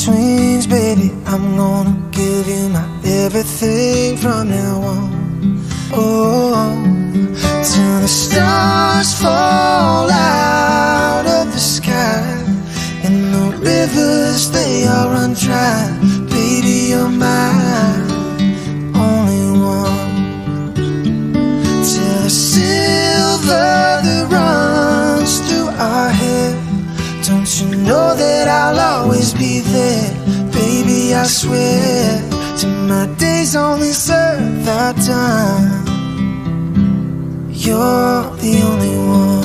swings, baby, I'm gonna give you my everything from now on. Oh, till the stars fall out of the sky and the rivers, they all run dry. Baby, you're mine, only one. Till the silver that runs through our hair, don't you know that I'll always be there? Baby, I swear, till my days on this earth are done, you're the only one.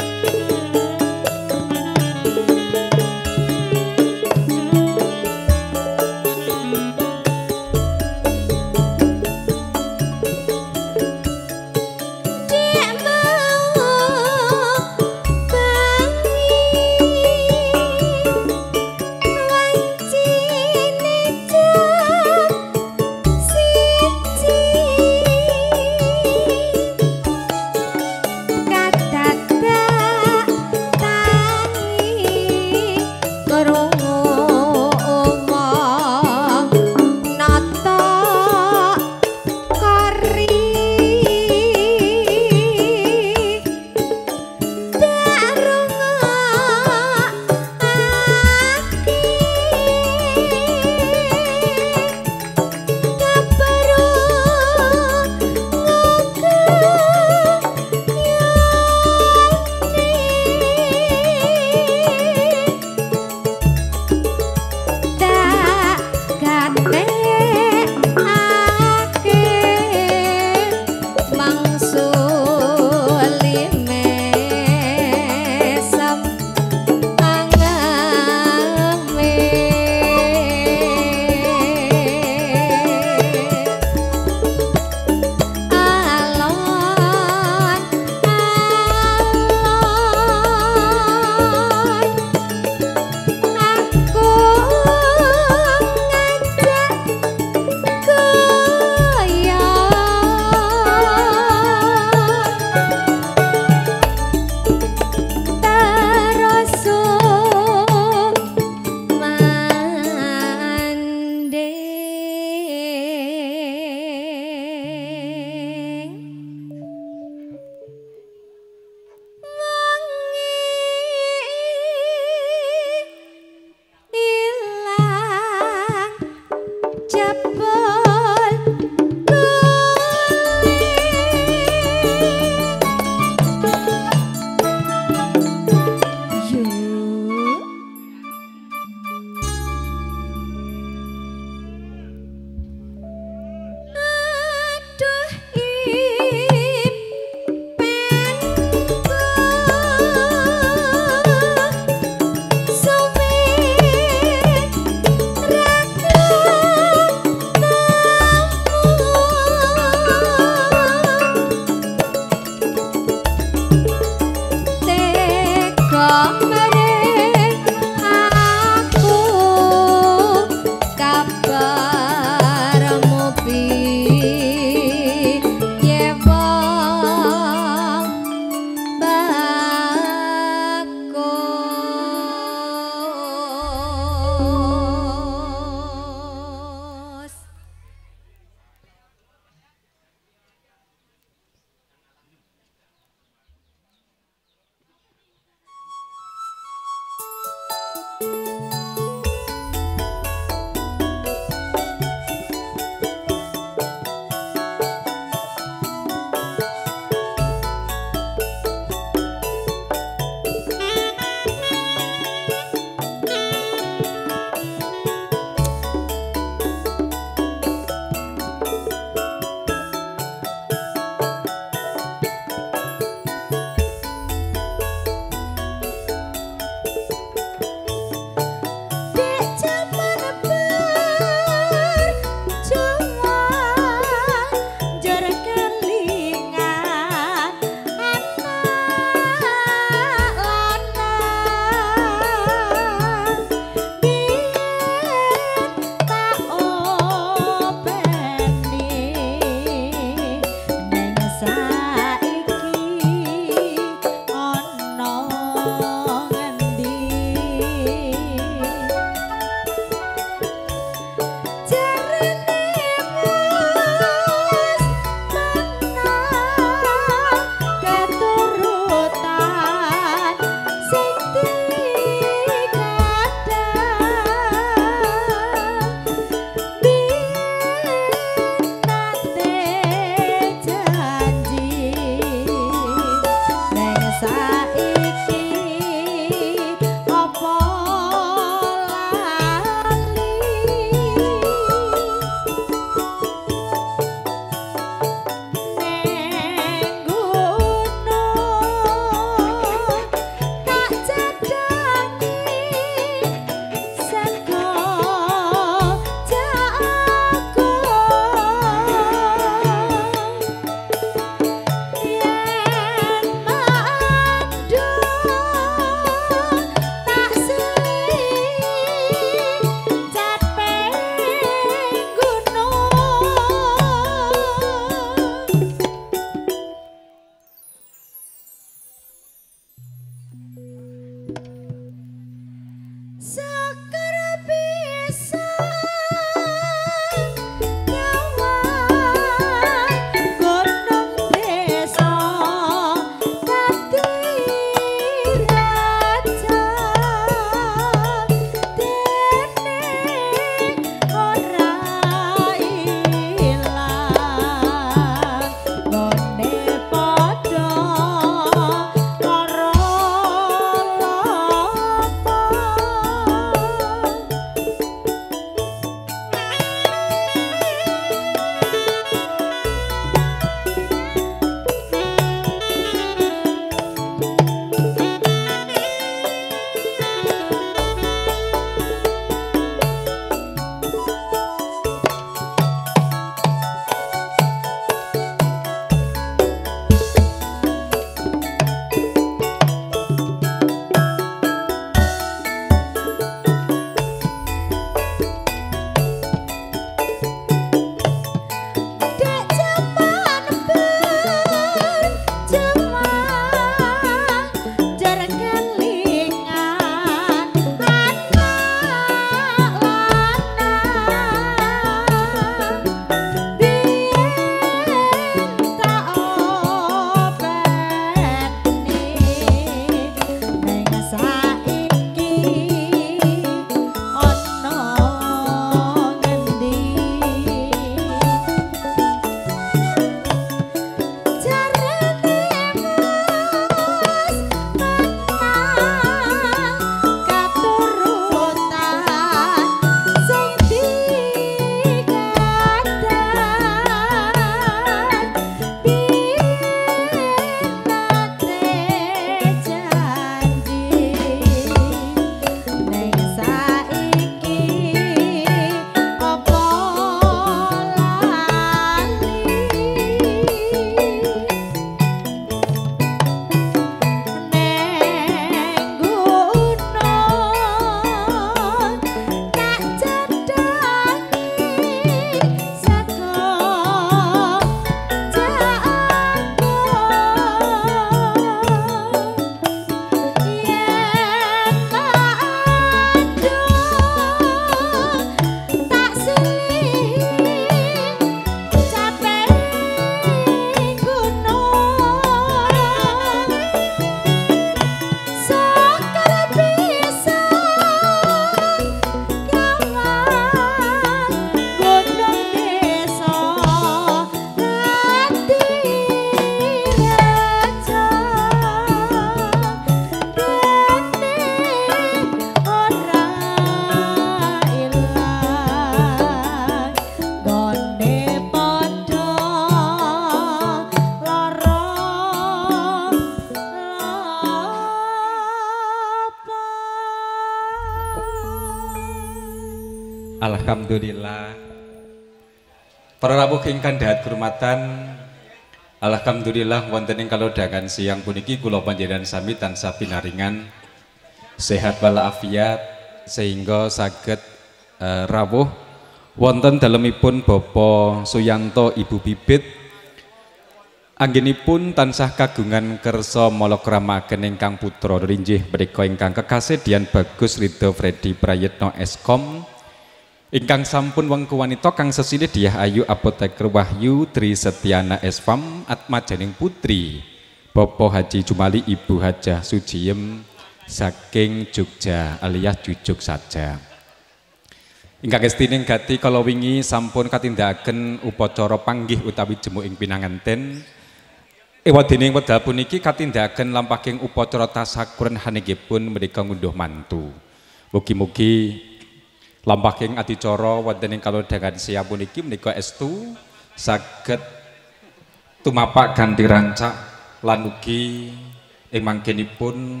Alhamdulillah. Para rawuh ingkang dahat kurmatan, alhamdulillah wonten ing kalodhangan siang puniki kula panjenengan sami tansah pinaringan sehat walafiat sehingga saged rawuh wonten dalemipun Bapak Suyanto Ibu Bibit anggenipun tansah kagungan kersa malakramaken ingkang putra rinjih menika ingkang kekasih Dian Bagus Ridho Freddy Prayitno Eskom ingkang sampun wengku wanita kang sesilih Diah Ayu Apoteker Wahyu Tri Setiana Esfam atmajaning putri Bapak Haji Jumali Ibu Hajah Sujiem saking Jogja alias Jujuk saja. Ingkang estining gati kala wingi sampun katindakaken upacara panggih utawi jemu ing pinanganten. Ewadene wekdal puniki katindakaken lampahing upacara tasakuran haningipun menika ngunduh mantu. Mugi-mugi lampahing adicara wonten ing kalodhangan siang puniki menika estu saged tumapak ganti rancak lan ugi ing mangkenipun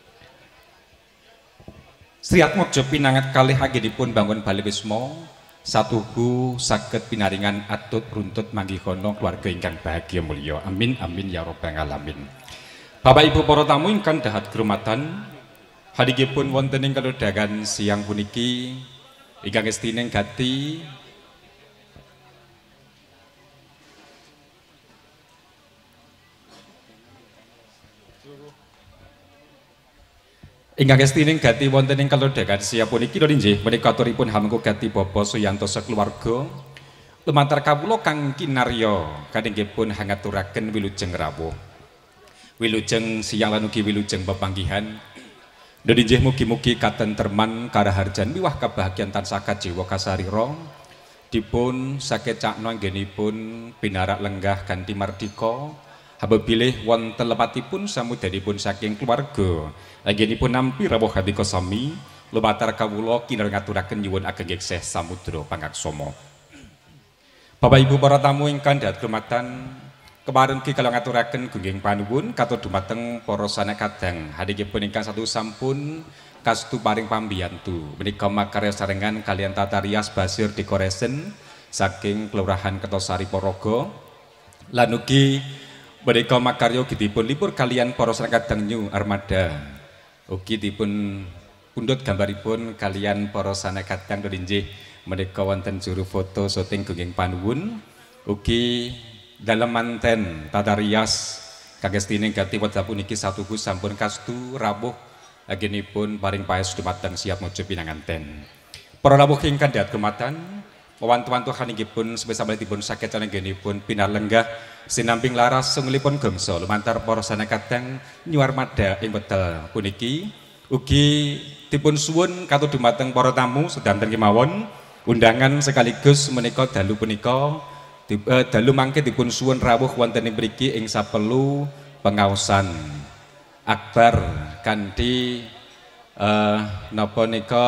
Sri Atmaja pinangat kalih anggenipun bangun Bali Wisma satuhu saged pinaringan atut runtut manggihana keluarga ingkang bahagia mulya. Amin amin ya rabbal alamin. Bapak Ibu para tamu ingkang dahat kurmatan, hadikipun wonten ing kalodhangan siang puniki ingkang estining gati ingkang estining gati wonten ing kalodhangan siang puniki nggih menika aturipun hamengku gati Bapak Suyanto sakeluarga lumantar kawula kang kinarya kaninggipun hangaturaken wilujeng rawuh wilujeng siang lan ugi wilujeng pepanggihan nggih mugi-mugi katentreman karaharjan miwah kabahagiaan tansah kajiwa kasarira dipun sakecakna anggenipun pinarak lenggah kanthi mardika apabila wonten lepatipun samudanipun saking keluarga anggenipun nampi rawuh hadika sami lumatar kawula kinarya ngaturaken nyuwun ageng yekseh samudra pangaksama. Bapak Ibu para tamu ingkang dahat hormatan kemarin kita ngaturaken gungging panuwun katut dumateng para sanekadang hadikipun ingkang satu sampun kastu paring pambiyantu menika makarya sarengan kalian Tata Rias Basir Decoration saking Kelurahan Kertosari Porogo lan ugi menika makarya dipun lipur kalian para sanekadang New Armada ugi dipun pundhut gambaripun kalian para sanekadang nggih menika wonten juru foto syuting gungging panuwun ugi dalam manten Tata Rias kagestining gati wekdal puniki satuku sampun kastu rawuh anggenipun paring paes dumateng siap mojo pinanganten. Para rawuh ingkang dahat kematan wantu-wantu haningipun sebesabalipun saged anggenipun pinalenggah sinamping laras sungulipun gangsa lumantar para sanekadang New Armada ing wekdal puniki ugi dipun suwun katut dumateng para tamu sedanten kemawon undangan sekaligus menika dalu punika dalu mangke dipun suwun rawuh wonten ing mriki ing sapelu pengaosan akbar kanthi napa nika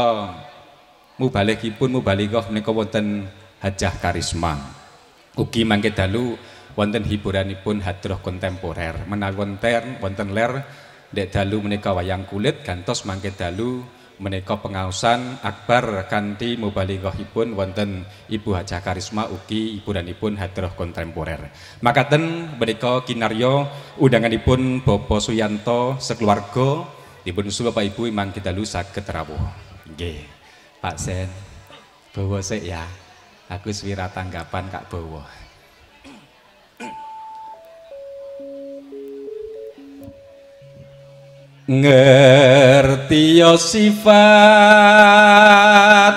mubalighah menika wonten Hajah Karisma ugi mangke dalu wonten hiburanipun hadroh kontemporer menawi wonten ler ndek dalu menika wayang kulit gantos mangke dalu menika pengaosan akbar kanthi mubalighahipun wonten Ibu Hajah Karisma ugi hiburanipun hadroh kontemporer. Makaten menika kinarya undanganipun Bapak Suyanto sekeluarga dipun suwun Bapak Ibu mangke dalu saged rawuh. Nggih. Pak Sen. Bawa sik ya. Aku swira tanggapan Kak Bawa. Ngerti yo sifat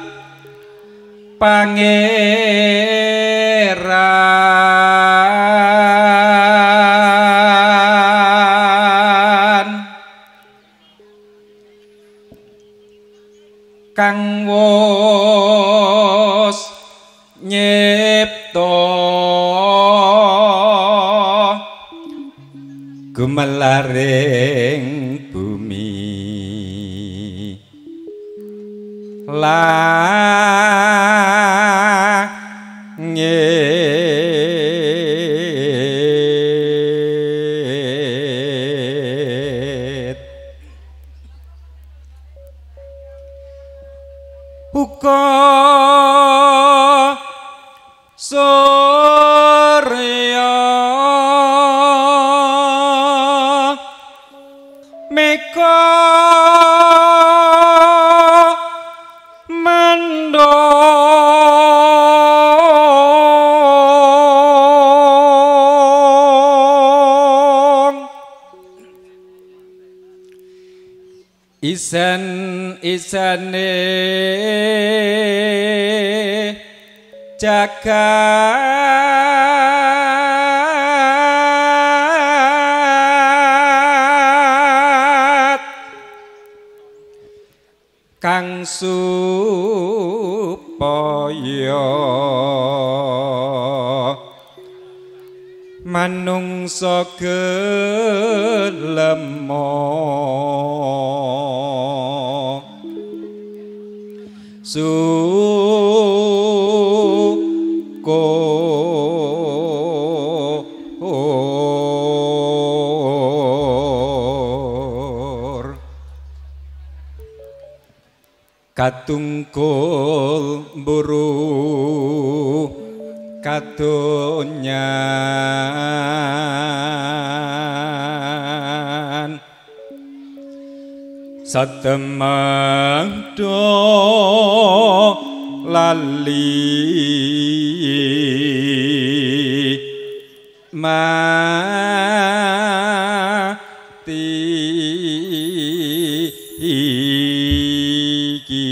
pangeran kang wis nyipta gumelaring bumi langit uga surya meka isane jagat kang supaya manungsa gelemo syukur katungkul buru kadonyan satemang do lali mati iki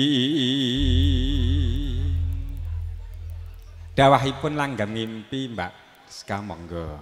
dawahipun langgam ngimpi Mbak Ska monggo.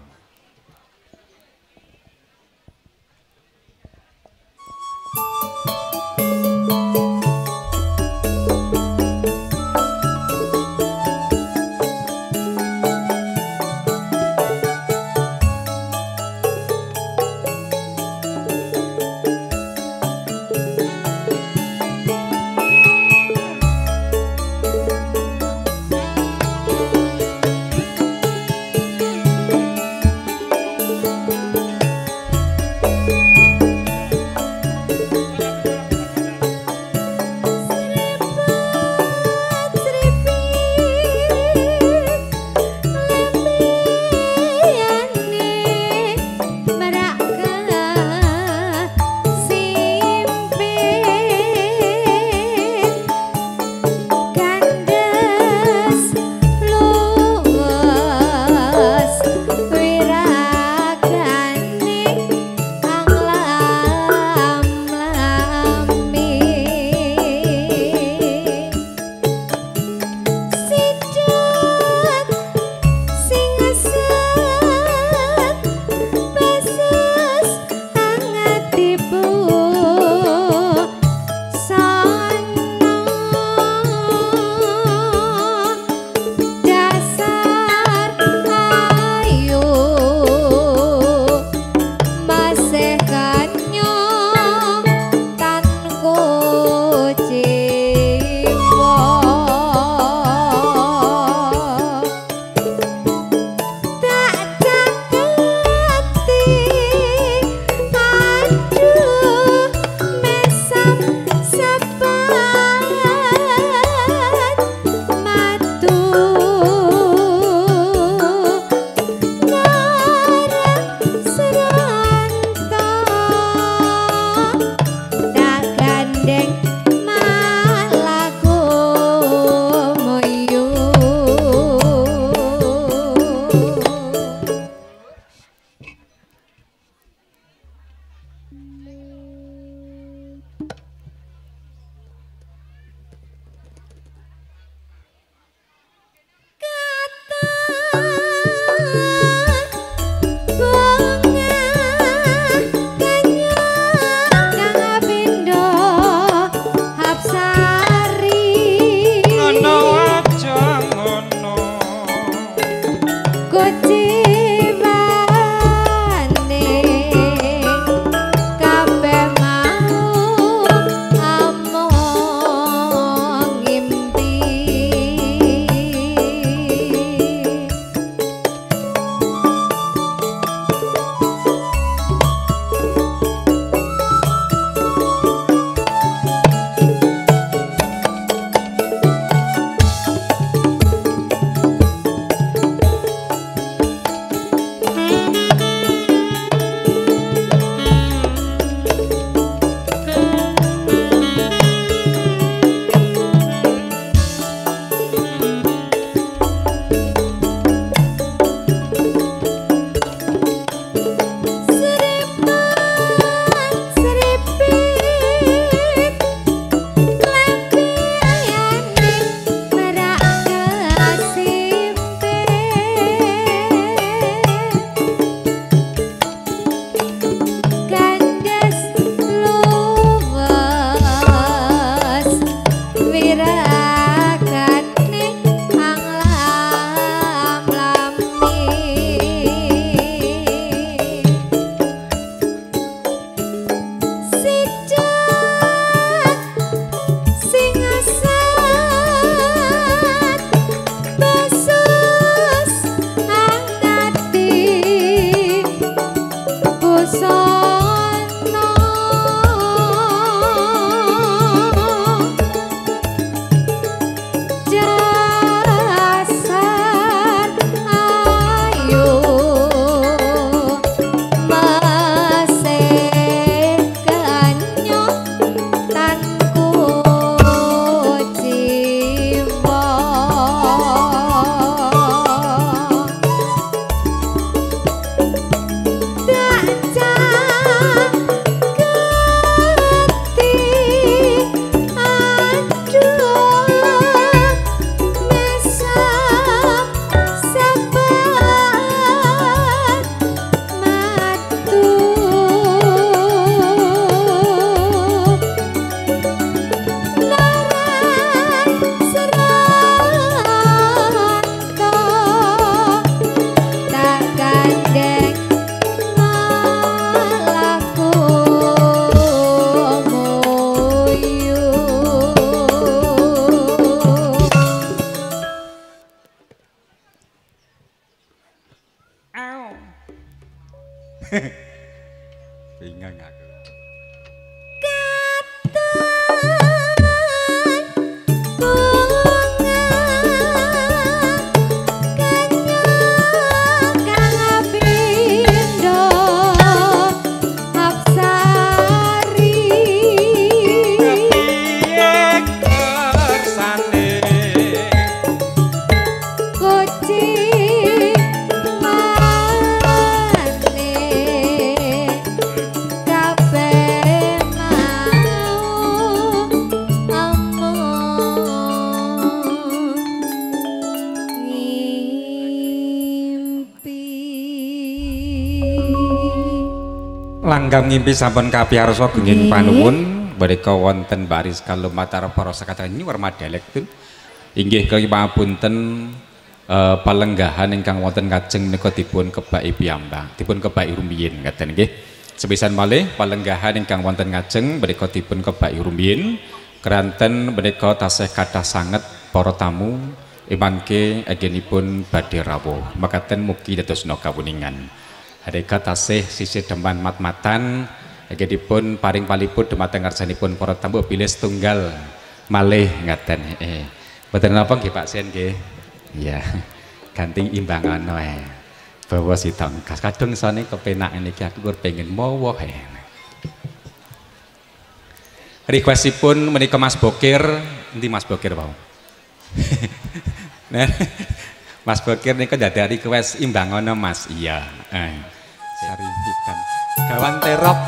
langgam ngimpi sampun kapiyarsa genging panuwun menika wonten baris kalumatar para sakatan nyuwur madelek tun inggih kepapunten palenggahan ingkang wonten kajeng menika dipun kebaki piyambak dipun kebaki rumiyin ngaten nggih sepisan malih palenggahan ingkang wonten kajeng menika dipun kebaki rumiyin keranten menika tasih kathah sanget para tamu emangke agenipun badhe rawuh makaten mugi dadosna kawuningan Hadeka tasih sisih deman mat-matan agenipun paring paliput dumateng ngarsanipun para tamu bilih setunggal malih ngaten mboten napa nggih Pak Sen nggih iya ganting imbangana bawa si tongkas kadung sane kepenak niki aku pengen mawa requestipun menika Mas Bokir endi Mas Bokir wau nah Mas Bokir niku dadari request imbangana Mas iya Sarimpikan gawan terop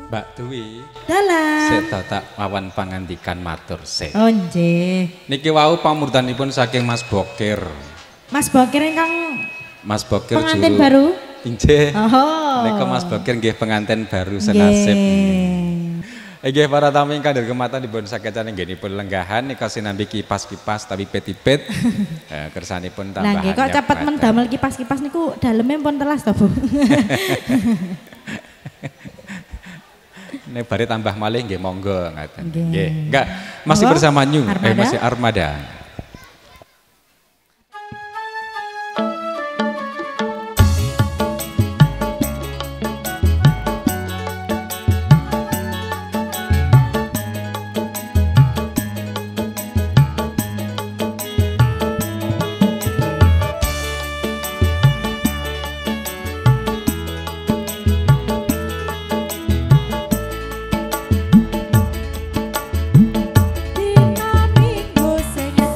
Mbak Dwi. Dalam. Seda tak wawan pangandikan matur sih. Oh nggih. Niki wau pamurdanipun saking Mas Bokir. Mas Bokir ingkang Mas Bokir pengantin juru. baru. Injih. Oh. Nika Mas Bokir nggih pengantin baru senasib. Nggih para tamu ingkang dirgemaken dipun sakecan ngggenipun lenggahan nika sinambi kipas-kipas tapi pet-pet. Kersanipun Lah tambahan. nggih kok cepet mendamel kipas-kipas niku daleme pun telas to, Bu. Nek bare tambah malih nggih monggo ngaten. Nggih. Nggih. Enggak, masih Monggo, bersama New, Armada. masih Armada. Dina minggu sing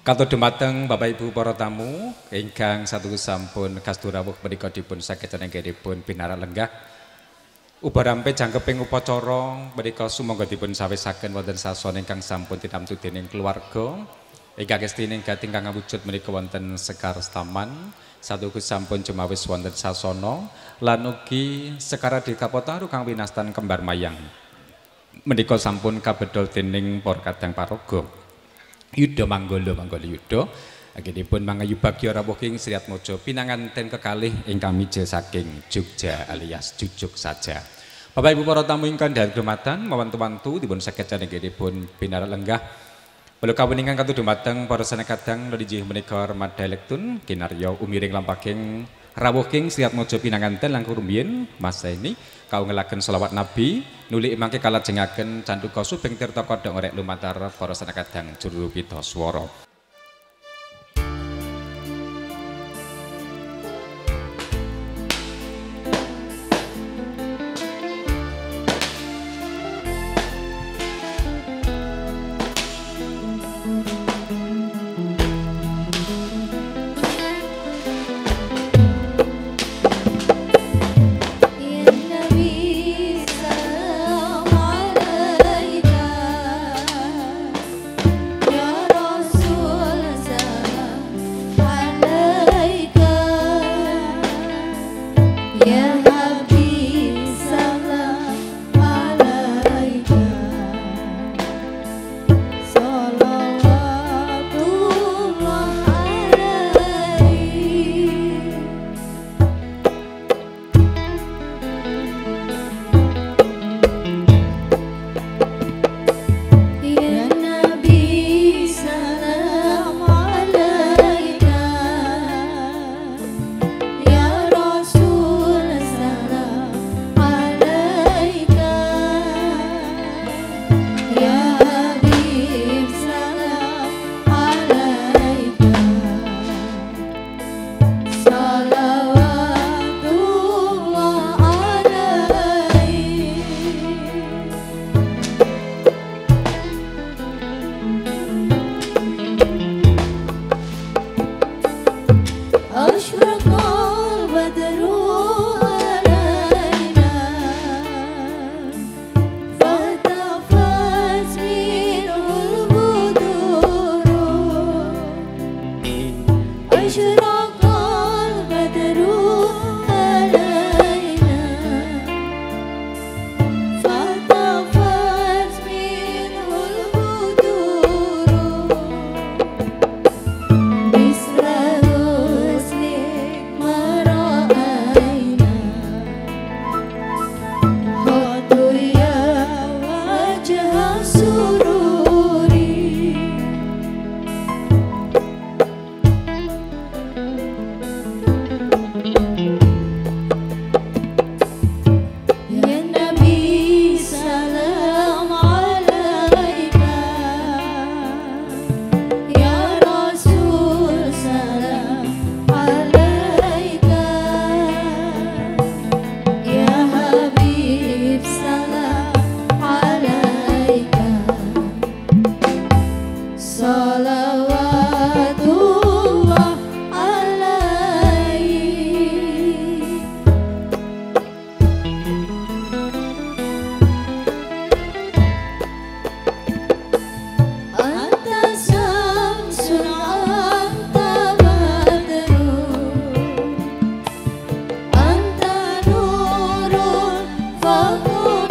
Katur dumateng Bapak Ibu para tamu ingkang satu sampun kasturawuh menika dipun saged anggenipun pinarak lenggah. Ubarampe jangkeping upacara menika sumangga dipun sawisaken wonten sasana ingkang sampun tinamtu dening keluarga. Ingkang kestining gating kang awujud menika wonten Sekar Staman. Sadukus sampun jemawis wonten sasana lan ugi Sekar Dikapota kang winastan kembar mayang. Menika sampun kabedol dening para kadang paraga. Yuda Manggala Yuda anggenipun mangayu bagya rawuh ing Sri Atmaja pinanganten kekalih ingkang mija saking Jogja alias Jujuk saja. Bapak Ibu para tamu ingkang dhahar-dhormatan mawantu-wantu dipun saged anggenipun pinarak lenggah. Mula kawuningan katur dumateng para sanekadang nggih menika remaja elektun kinarya umiring lampahing rawuh ing Sri Atmaja pinanganten langkung rumiyin Mas ini kaungelaken selawat Nabi nuli mangke kalajengaken cantuka subeng tirta kodhok ngrek lumantar para sanekadang juru pita swara.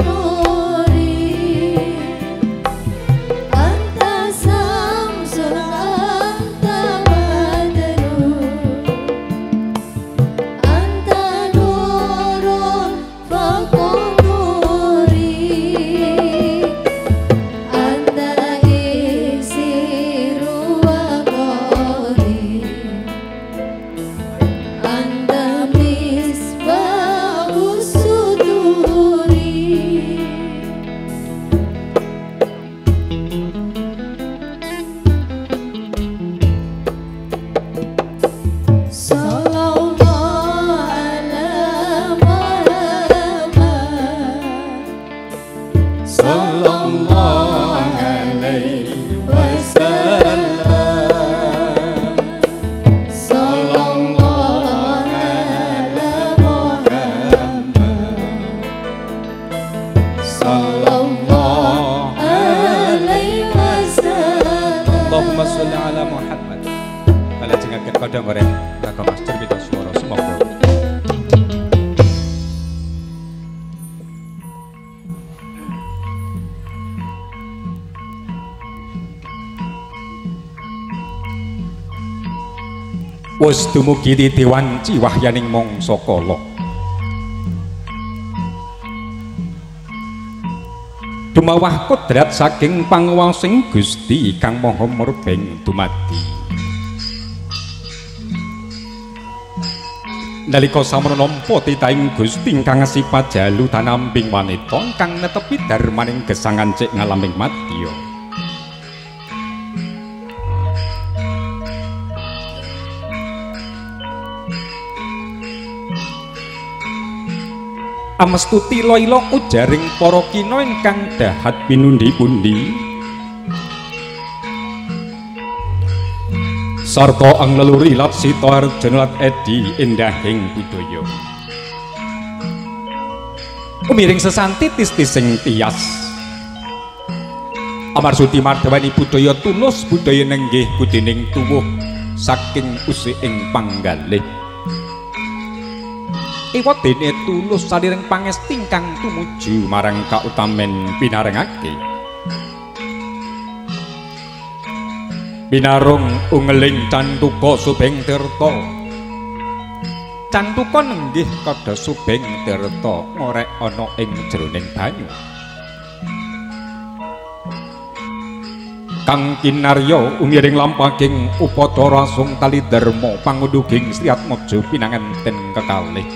Anta samsul Allahumma sholli ala Muhammad. Kalajengaken padha goreng kagem Mas Cermito Swara semoga. Wis dumugi titiwanci wahyaning mangsa kala. Dumawah kodrat saking panguwasing Gusti kang Maha Murbeng dumadi. Nalika sampun nampa titahing Gusti ingkang sifat jalu tanambing wanita kang netepi darmaning gesangan cek ngalaming madya. Amestuti Laila ujaring para kina ingkang dahat pinundi-pundi sarta ang leluri lat Sita Arjuna lat Edi endahing budaya umiring sesanti tis-tising tias amarsuti mardaweni budaya tulus budaya nenggih kudining tuwuh saking usiking panggalih iwa dene tulus salireng pangesti ingkang tumuju marang kautamen pinarengake binarung ungeling Cantuka Subeng Tirta Cantuka nenggih kada Subeng Tirta ngorek ana ing jroning banyu Kang Kinarya umiring lampahing upadara rasung tali dharma pangundhuging Sri Atmaja pinanganten kekalih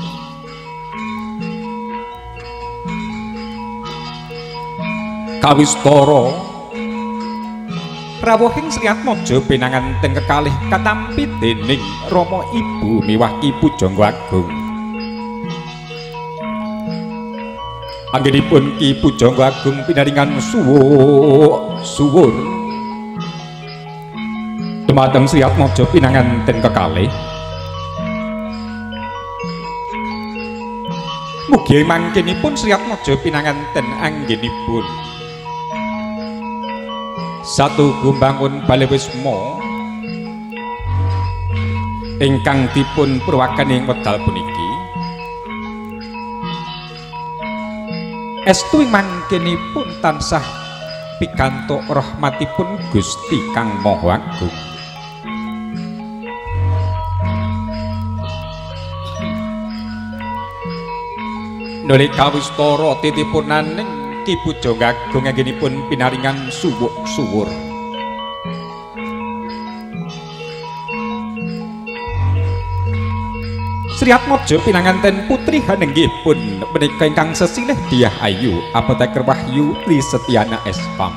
Kawistara rawuhing Sri Atmaja pinanganten kekalih katampi dening Rama Ibu miwah Ki Pujangga Agung. Anggenipun Ki Pujangga Agung pinaringan suwur dumateng Sri Atmaja pinanganten kekalih. Mugi mangkenipun Sri Atmaja pinanganten anggenipun satu gumbangun balewisma ingkang dipun purwaken ing wekdal puniki estu mangkenipun tansah pikantuk rahmatipun Gusti Kang Maha Agung. Nalika Wistara titipunaning Ki Pujangga Agung anggenipun pinaringan suwur. Sri Atmaja pinanganten putri hanenggipun menika ingkang sesilih Dyah Ayu Apoteker Wahyu Tri Setyana Espam.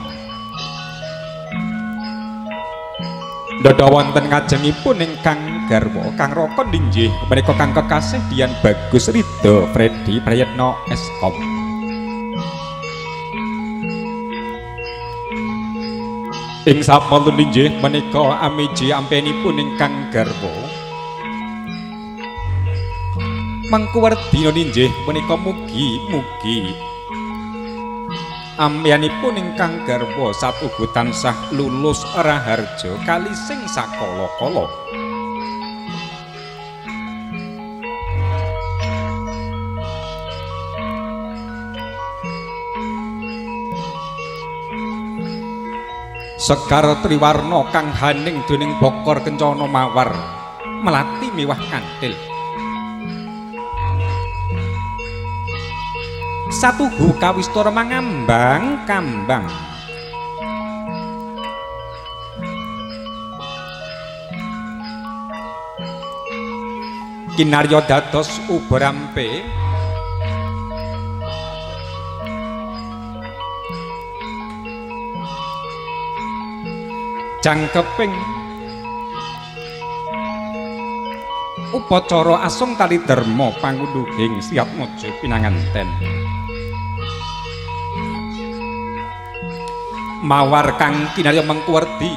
Dada wonten ngajengipun ingkang garwa Kang Raka ninggih menika Kang kekasih Dian Bagus Ridho Freddy Prayetna Eskom. Ing sampun ninggih menika amiji ampenipun ingkang garwa mangkuwardina ninggih menika mugi-mugi amyanipun ingkang garwa satugu tansah lulus raharja kalising sakala-kala. Sekar triwarna kang haning dening Bokor Kencana Mawar melati miwah kanthil. Satuhu kawistara mangambang-kambang. Kinarya dados ubarampe jangkeping upacara asung tali dharma pangundhuging Sri Atmaja pinanganten mawar kang kinarya mengkuwerdi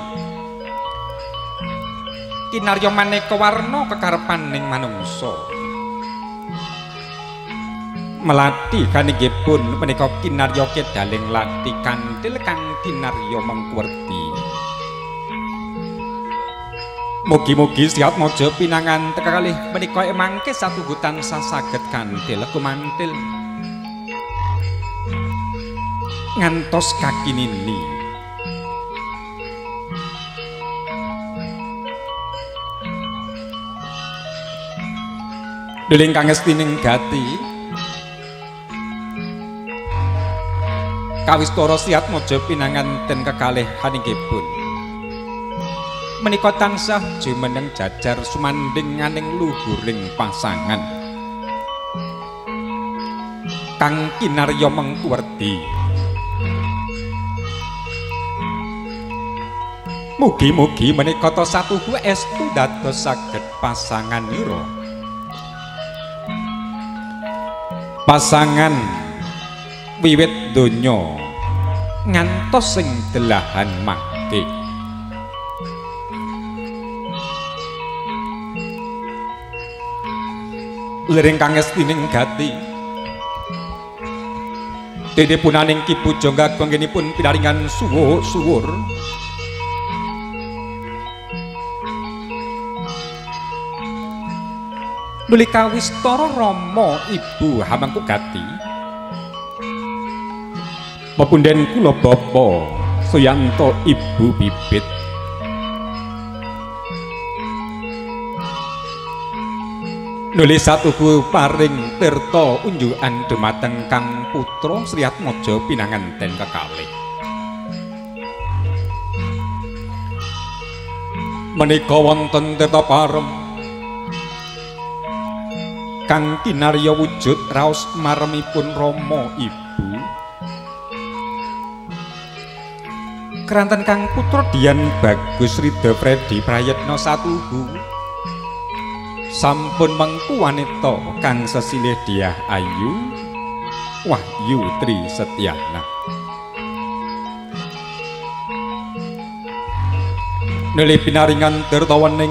kinarya maneka warna kekarepaning manungsa melati kaninggipun menika kinarya kedaling lati kanthil kang kinarya mengkuwerdi Mugi-mugi Siatmaja pinangan kekalih menika mangke satugutan saged kanthil kumantil ngantos kakinini. Deling kang estining gati kawistara Siatmaja pinangan ten kekalih haningipun menika tansah jumeneng jajar sumanding nganing luhuring pasangan kang kinarya mengkuwerdi. Mugi-mugi menika ta satuhu estu dados saged pasanganira. Pasangan wiwit donya ngantos sing delahan mangke. Lering kang estining gati dene punaning Ki Pujangga anggenipun pinaringan suwur nuli kawistara Rama Ibu Hamangkugati pepunden kula Bapa Suyanto Ibu Bibit nulis satuku paring tirta unjukan dumateng Kang Putra Siatmaja pinanganten kekalih. Menika wonten tirta parem kang kinarya wujud raos maremipun Rama Ibu. Keranten Kang Putra Dian Bagus Ridha Fredi Prayetna satuhu sampun mengku wanita kang sesilih Diah Ayu Wahyu Tri Setyana. Nuli pinaringan tirta wening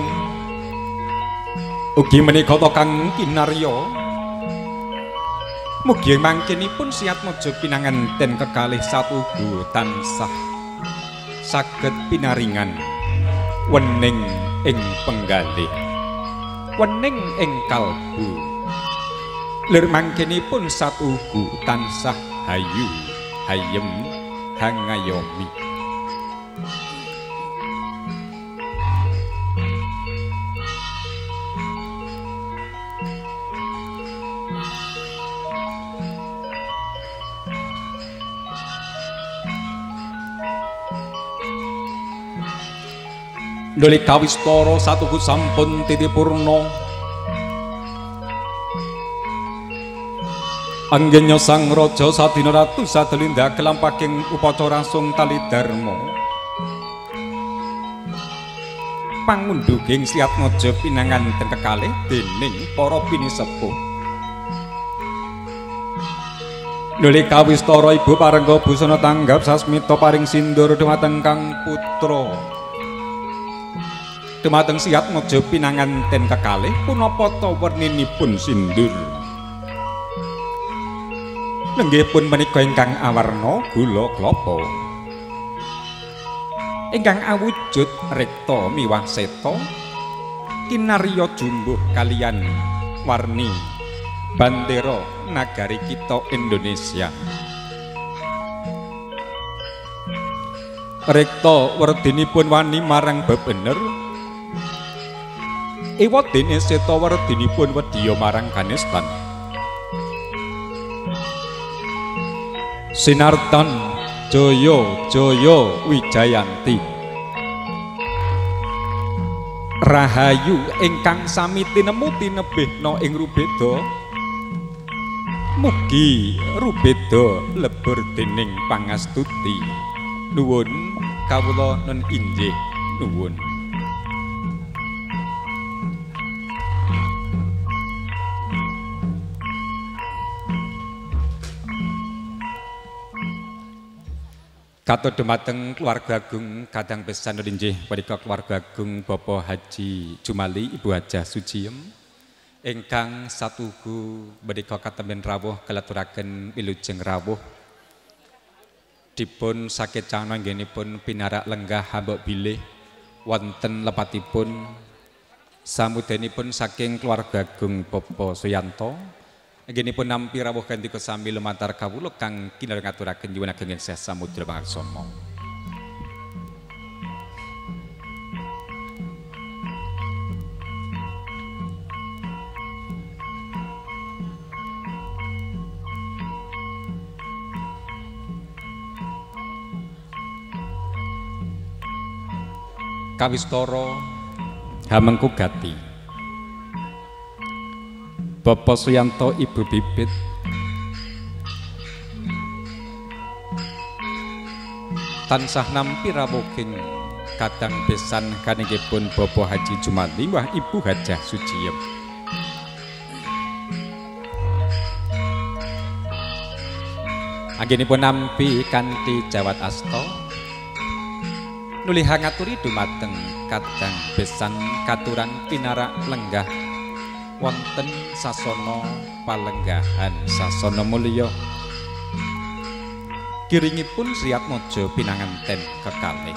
ugi menika kang kinarya mugi mangkenipun Siatmaja pinanganten kekalih satuhu tansah saged pinaringan wening ing penggalih wening ing kalbu lir mangkenipun satuhu tansah hayu hayem hangayomi. Nuli kawistara satuhu sampun titipurna anggenya sang raja sadina ratu sadelinda kelampaking upacara sung tali dharma pangundhuging Siatmaja pinanganten kekalih dening para pinisepuh. Nuli kawistara ibu parengga busana tanggap sasmita paring sindur dumateng Kang Putra dumateng Siatmaja pinanganten kekalih punapa ta werninipun sindur. Nenggihipun menika ingkang awarna gula klapa ingkang awujud rekta miwah seta kinarya jumbuh kaliyan warni bandera nagari kita Indonesia. Rekta werdinipun wani marang bebener ewadene seta werdinipun wedya marang kanestan. Sinartan Jaya Jaya Wijayanti Rahayu ingkang sami tinemu tinebihna ing rubeda mugi rubeda lebur dening pangastuti. Nuwun kawula nun injih nuwun. Katur dumateng keluarga agung kadang pesan injih punika keluarga agung Bapak Haji Jumali Ibu Hajah Suciem ingkang satuhu menika katemben rawuh kalaturaken wilujeng rawuh dipun sakit canang anggenipun pinarak lenggah hambok bilih wonten lepatipun Samudanipun saking keluarga Agung Bapa Suyanto anggenipun nampi rawuh ganti kesami lumantar kawula kang kinareng ngaturaken nyuwun ageng ing Seh Samudra Pangaksama. Kawistara Hamengku Gati Bapak Suyanto Ibu Bibit tansah nampi rawuhing kadang besan kaningipun Bapak Haji Jumali wah Ibu Hajah Suciem. Anggenipun nampi kanthi jawat asta nuli hangaturi dumateng kadang besan katuran pinarak lenggah wonten sasana palenggahan sasana mulya kiringipun Sri Atmaja pinanganten kekalih.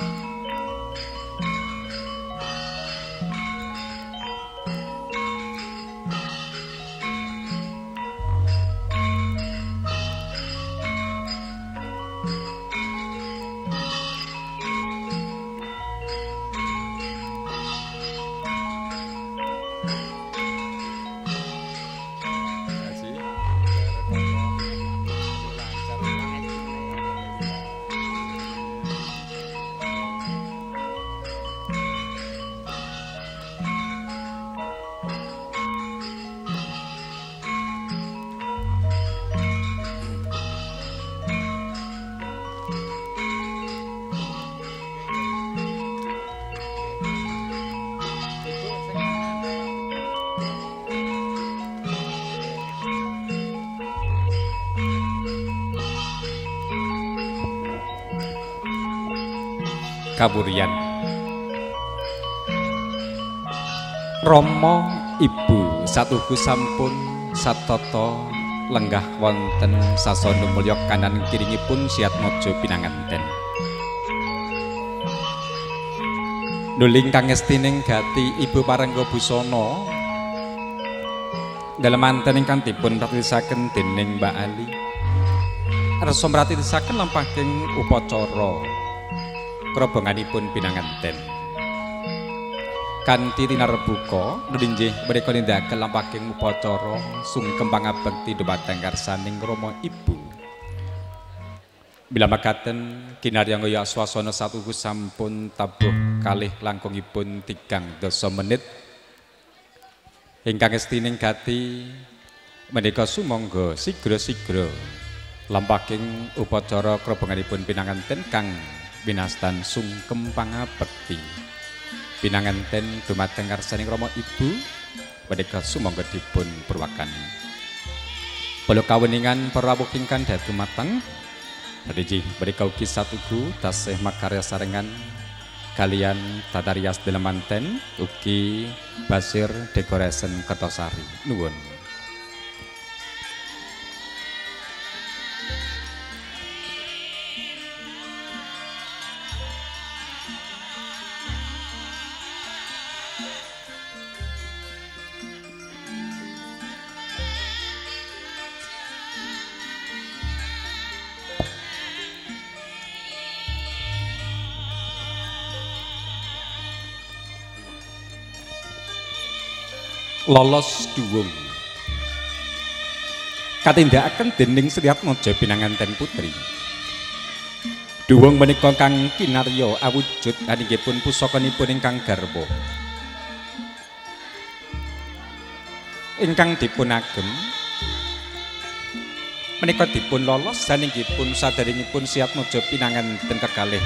Kawurian Rama Ibu satuhu sampun satata lenggah wonten sasana mulya kanan kiringipun Sri Atmaja pinanganten. Nuling kang estining Gati Ibu Parangga Busana dalem manten ingkang dipun pratisaken dening Mbak Ali arsa mratisaken lampaking upacara krobonganipun pinanganten kanthi tinarbuka nggih menika nindakaken lampaking upacara sungkem pangabekti dhumateng karsaning Rama Ibu. Bila makaten kinarya swasana satuhu sampun tabuh kalih langkungipun 3 menit ingkang estining Gati menika sumangga sigra-sigra lampaking upacara krobonganipun pinanganten kang binastan sungkem pangabekti pinanganten dumateng karsaning Rama Ibu menika sumangga dipun purwakan. Bala kaweningan para rawuh ingkang dhateng mateng Hadiji menika ugi satugu tasih makarya sarengan kalian tata rias delemanten ugi Basir Decoration Kertosari nuwun. Lolos duwung katindakaken dening Sri Atmaja pinanganten putri. Duwung menika kang kinarya awujud aningipun pusakanipun ingkang garwa ingkang dipun agem menika dipun lolos saningipun saderengipun Sri Atmaja pinanganten kekalih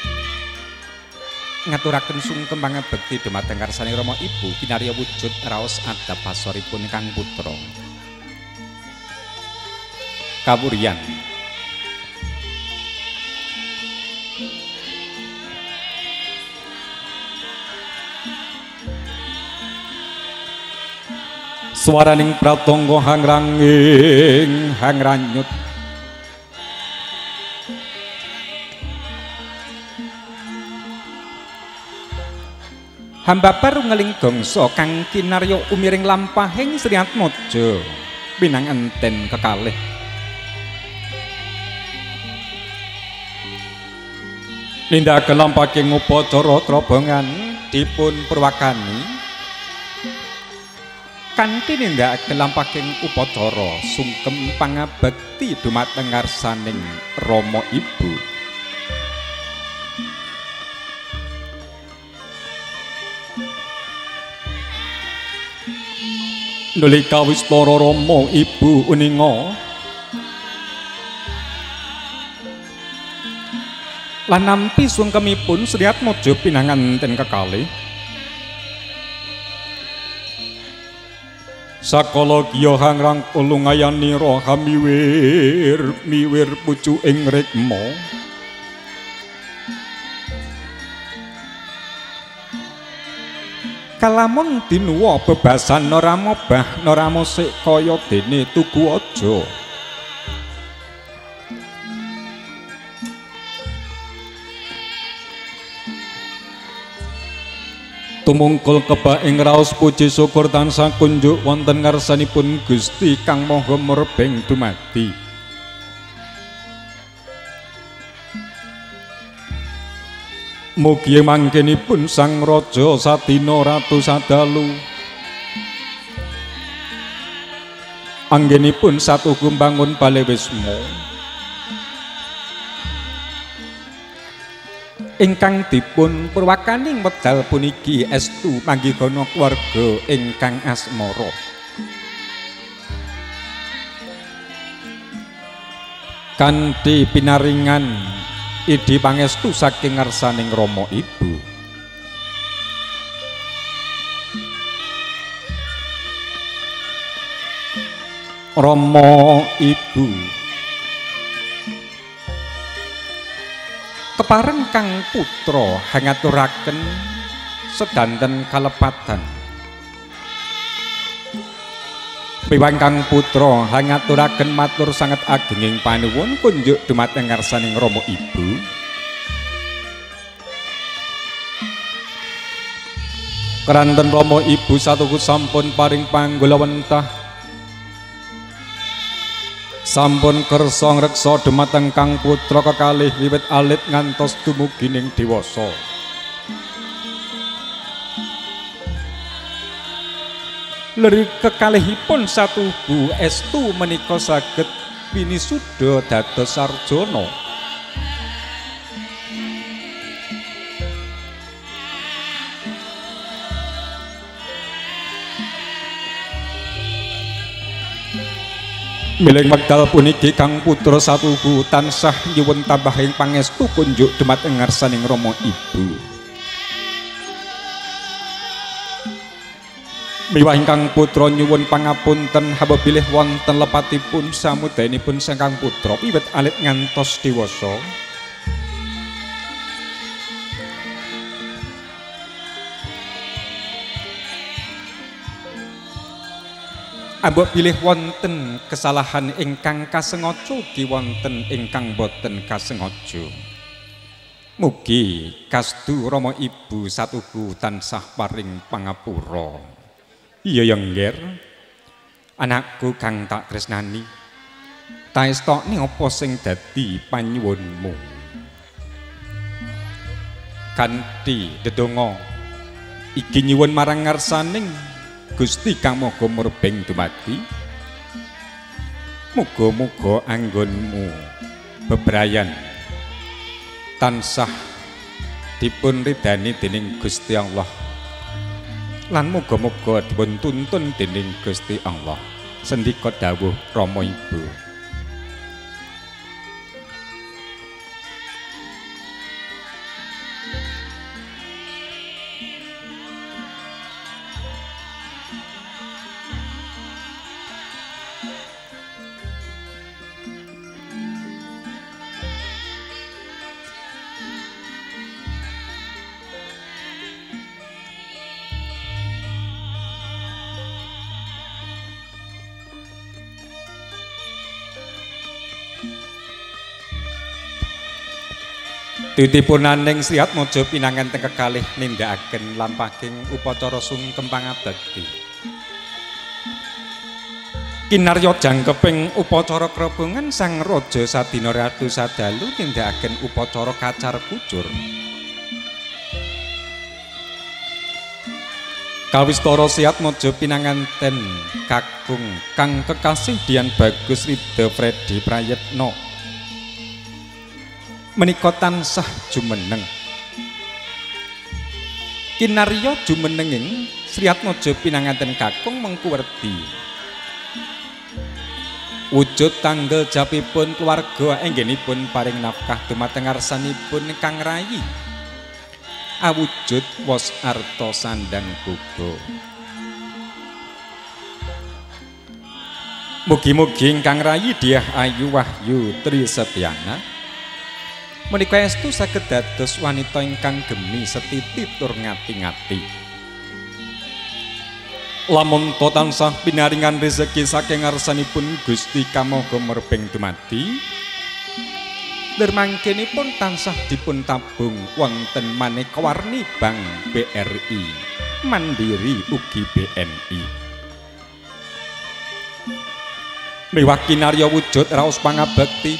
ngaturaken sungkem pangabekti dhumateng karsaning Rama Ibu kinarya wujud raos adhap pasoripun kang putra. Kawurian swaraning pratangga hangranging hangranyut Hamba parungeling gangsa kang kinarya umiring lampahing Sri Atmaja pinangenten kekalih. Nindakaken lampaking upacara trobongan dipun purwakani kanthi nindakaken lampaking upacara sungkem pangabekti dumateng ngarsaning Rama Ibu. Nalika wistara Rama Ibu uninga lan nampi sungkemipun Sri Atmaja pinanganten kekalih sakala kiya hangrang ulungayanira miwir pucuking rikma kalamun dinuwa bebasan Rama bah Rama sik kaya dene Tugu Aja. Tumungkul kebak ing raos puji syukur tansah kunjuk wonten ngarsanipun Gusti kang Maha Murbeng dumadi. Mugi mangkenipun Sang Raja Sadina Ratu Sadalu anggenipun satuhu mbangun Balewisma ingkang dipun purwakaning wekdal puniki estu panggihana keluarga ingkang asmara. Kanthi pinaringan idi pangestu saking ngarsaning Rama Ibu. Rama Ibu kepareng kang putra hangaturaken sedanten kalepatan. Piwang kang putra hangaturaken matur sanget agenging panuwun kunjuk dumateng ngarsaning Rama Ibu. Keranten Rama Ibu satuku sampun paring panggulawentah sampun kersa ngreksa dumateng kang putra kekalih wiwit alit ngantos dumugi ning dewasa. Leri kekalihipun satuhu estu menika saged pinisuda dados sarjana. Miling wekdal puniki kang putra satuhu tansah nyuwun tambahing pangestu kunjuk dumateng ngarsaning Rama Ibu. Miwah ingkang putra nyuwun pangapunten haba bilih wonten lepatipun samudayanipun Sang Putra wiwit alit ngantos dewasa. Ambok bilih wonten kesalahan ingkang kasengaja ugi wonten ingkang boten kasengaja. Mugi kastu Rama Ibu satuhu tansah paring pangapura. Iya Yengger, anakku kang tak tresnani, taestokne apa sing dadi panyuwunmu? Kanthi dedonga iki nyuwun marang ngarsaning Gusti kang Maha Murbeng dumadi. Muga-muga anggonmu bebrayan tansah dipun ridani dening Gusti Allah. Lan muga-muga dipun tuntun dening Gusti Allah. Sendika dawuh Rama Ibu. Titipunaning Sri Atmaja pinangan teng kekalih nindakaken lampaking upacara sungkem pangabekti. Kinarya jangkeping upacara krobongan Sang Raja sadina ratu sadalu nindakaken upacara kacar kucur. Kawistara Sri Atmaja pinanganten kakung kang kekasih Dian Bagus Rida Freddy Prayetno menika tansah jumeneng. Kinarya jumenenging Sri Atmaja pinanganten kakung mengku werdi wujud tanggel japipun keluarga enggenipun paring nafkah dumateng ngarsanipun Kang Rayi awujud wos arta sandang buga. Mugi-mugi Kang Rayi Diah Ayu Wahyu Trisetyana menika estu saged dados wanita ingkang gemi setiti tur ngati-ngati. Lamun to tansah pinaringan rezeki saking ngarsanipun Gusti kamoga merbeng dumadi, dermangkenipun tansah dipun tabung wonten maneka warni Bank BRI, Mandiri ugi BNI. Miwah kinarya wujud raos pangabekti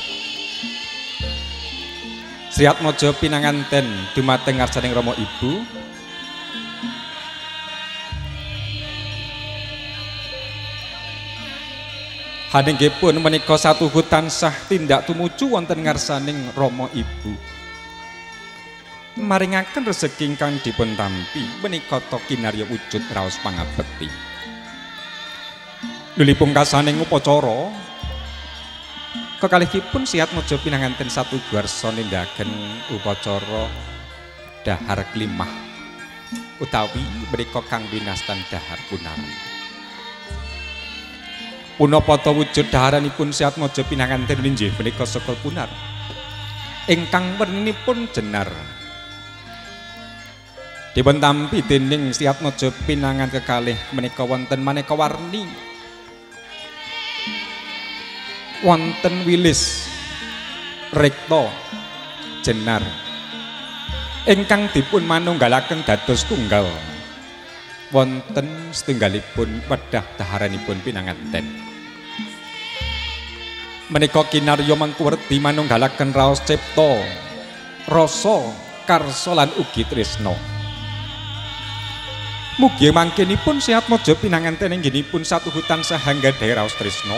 Sri Atmaja pinanganten dumateng ngarsaning Rama Ibu hanenggipun menika satuhu tansah tindak tumuju wonten ngarsaning Rama Ibu maringaken rezeki ingkang dipun tampi menika ta kinarya wujud raos pangabekti. Lili pungkasaning upacara kekalihipun Sri Atmaja pinanganten satu garsa nindakaken upacara dahar klimah utawi menika kang winastan dahar punar. Punapa ta wujud daharanipun Sri Atmaja pinanganten inggih menika sekul punar ingkang werninipun jenar. Dipun tampi dening Sri Atmaja pinangan kekalih menika wonten maneka warni. Wonten wilis rekta jenar ingkang dipun manunggalaken dados tunggal wonten setunggalipun wedhah daharanipun pinanganten menika kinarya mangku werdi manunggalaken raos cipta rasa karsa lan ugi tresna. Mugi mangkenipun Sri Atmaja pinanganten ingginipun satuhu tansah anggadhahi raos tresna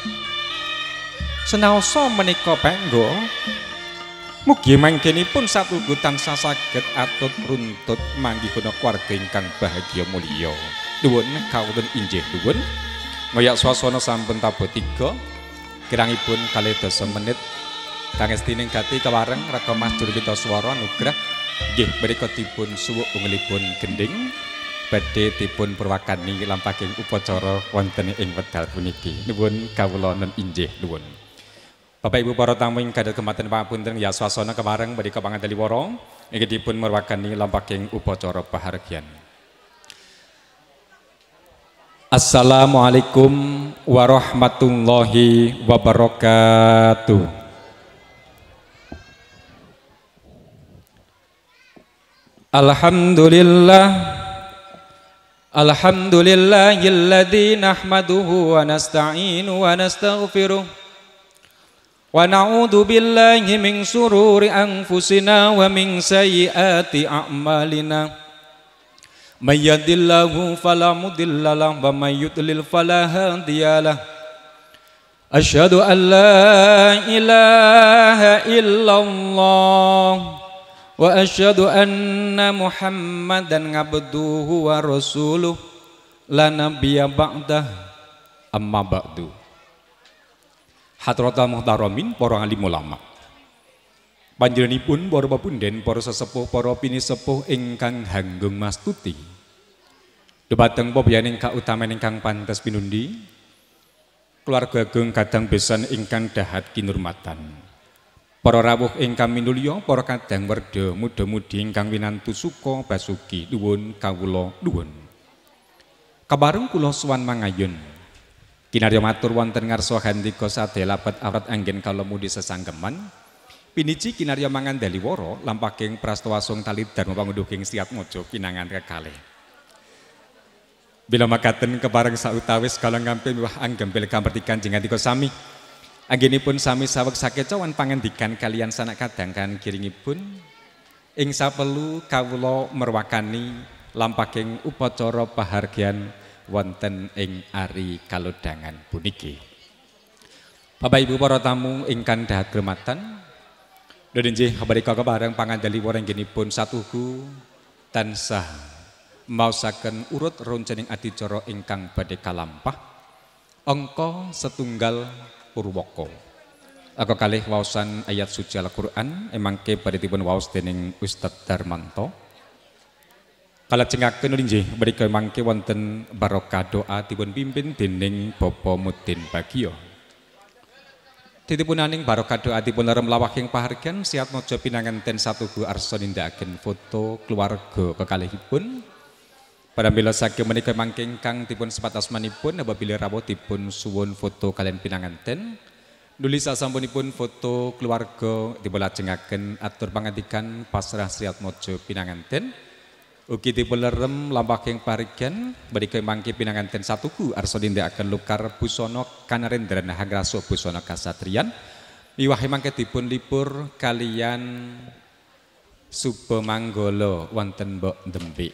senaosa menika penggo mugi mangkenipun satuhu tansah saged atut runtut manggihuna keluarga ingkang bahagia mulya. Nuwun kawula inggih nuwun ngoyak swasana sampun tabuh 3 kirangipun 2 menit kangestining gati kewareng rega Mas Durwita Swara Nugrah nggih menika dipun suwuk ungelipun gending badhe dipun purwakani lampaking upacara wonten ing wekdal puniki. Nuwun kawula inggih nuwun. Bapak Ibu para tamu ing kadal kematen pangapunten ya swasana kemareng menika pangandaliwara inggih dipun merwakani lampaking upacara pahargyan. Assalamualaikum warahmatullahi wabarakatuh. Alhamdulillahilladzi nahmaduhu wa nasta'inu wa nastaghfiruh wa na'udzu billahi min shururi anfusina wa min sayyiati a'malina may yahdihillahu fala mudilla lahu wa may yudlil fala hadiya lahu asyhadu an la ilaha illallah wa asyhadu anna muhammadan abduhu wa rasuluh la nabiyya ba'dah amma ba'du. Hadratul muhtaramin para alim ulama. Panjenenganipun para papunden, para sesepuh, para pinisepuh ingkang hanggung mastuti. Dumateng pabiyaning kautaman ingkang pantes pinundi. Keluarga agung kadang besan ingkang dahat kinurmatan. Para rawuh ingkang minulya, para kadang werda, muda-mudi ingkang winantu suka basuki nuwun kawula nuwun. Kabareng kula sowan mangayun. Kinarya matur wonten ngarsa handika sadaya labat awrat anggen kalemudi sesanggeman Piniji kinarya mangandali wara lampaking prastawasung tali dharma pangundhuking Siyatmaja pinangan kekalih. Bila makaten kepareng sautawis kala ngampi miwah anggempil kampertikan jeneng tika sami. Anggenipun sami saweg sakecawan pangandikan kaliyan sanak kadang kan kiringipun ing sapelu kawula merwakani lampaking upacara pahargyan wonten ing ari kalodhangan puniki. Bapak Ibu para tamu ingkang dahat krematan, Nggih kabarika kepareng pangandali warengginipun satuhu tansah maosaken urut roncening adicara ingkang badhe kalampah angka setunggal Purwaka. Angka kalih waosan ayat suci Al-Qur'an emangke badhe dipun waos dening Ustadz Darmanto. Kalajengaken nggih mrika mangke wonten barokah doa dipun pimpin dening Bapak Mudin Bagio. Titipunaning barokah doa dipun larem lawaking pahargyan Siyatmaja pinanganten satuhu arsa nindakaken foto keluarga kekalihipun. Pramila saking menika mangke ingkang dipun sepat asmanipun apabila rawuh dipun suwun foto kalian pinanganten. Nuli sasampunipun foto keluarga dipun lajengaken atur pangandikan pasrah Siyatmaja pinanganten. Ugi dipun lerem lampaking pahargyan menika mangke pinanganten satuku arsa nindakaken lukar busana kanarendran hangrasa busana kasatriyan. Miwahe mangke dipun lipur kaliyan Subamanggala wonten Mbok Ndempik.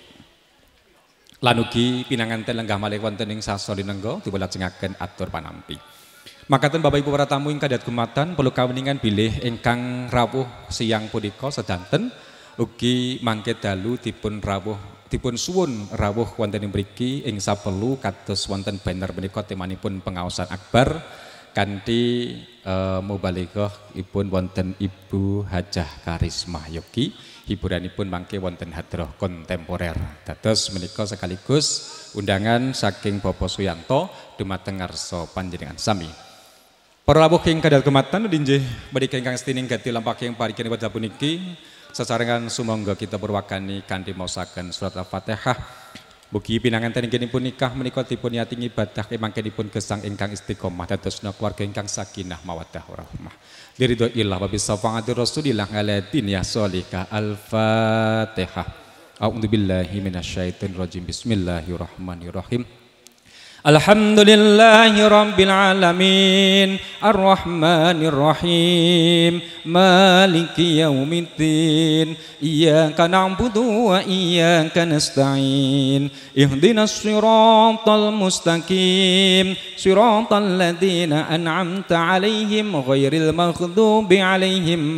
Lan ugi pinanganten lenggah malih wonten ing sasalinengga dipun lajengaken atur panampi. Makaten Bapak Ibu para tamu ingkang dahat kematan perlu kaweningan bilih ingkang rawuh siang punika sedanten ugi mangke dalu dipun suwun rawuh wonten ing mriki ing sapelu kados wonten banner menika temanipun pengaosan akbar kanthi mubalighah ipun wonten Ibu Hajah Karismah Yogi. Hiburanipun mangke wonten hadroh kontemporer. Dados menika sekaligus undangan saking Bapak Suyanto dumateng ngarsa panjenengan sami. Para rawuh ingkang dahat kematan nggih menika ingkang stining gati lampaking parigyan pada puniki. Sesarengan sumangga kita berwakani kanthi maosaken surat Al-Fatihah. Mugi pinanganten inggenipun nikah menika dipun yati ibadah kemangkenipun gesang ingkang istiqomah dadosna keluarga ingkang sakinah mawaddah warahmah. Liridho illah wa bisafa'ati Rasulillah ala diniyah sholihah. Al-Fatihah. A'udzubillahi minasyaitonir rajim. Bismillahirrahmanirrahim. Alhamdulillahi rabbil alamin arrahmanir rahim maliki yaumiddin iyyaka na'budu wa iyyaka nasta'in ihdinas siratal mustaqim siratal ladzina an'amta 'alaihim ghairil maghdubi 'alaihim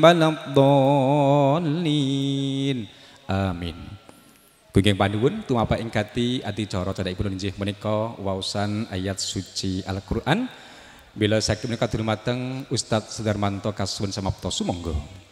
waladdallin amin. Gunging panuwun tumapa ing gati adicara candhaipun inggih menika waosan ayat suci Al-Qur'an. Bila saking menika dumateng Ustadz Darmanto kasuwun samapta sumangga.